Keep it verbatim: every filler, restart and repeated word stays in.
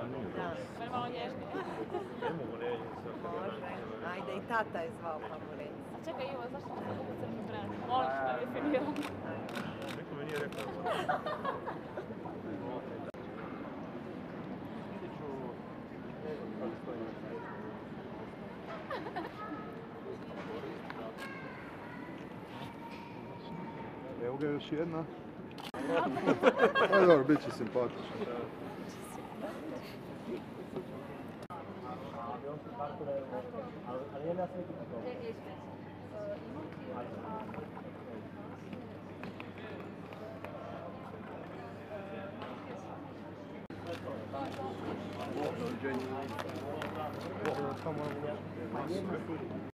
Da. Sve malo nježnije. Ne mogu reći. Može. Ajde, i tata je zvao pa mu reci. A čekaj Ivo, zašto ti se mogu crni brand? Molim što mi definiramo. Niko mi nije rekao. Evo ga još jedna. A dobro, bit će simpatično. Ali jedna slika na to. Doviđenja.